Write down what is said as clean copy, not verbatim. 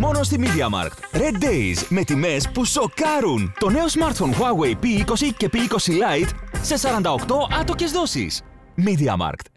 Μόνο στη MediaMarkt. Red Days με τιμές που σοκάρουν. Το νέο smartphone Huawei P20 και P20 Lite σε 48 άτοκες δόσεις. MediaMarkt.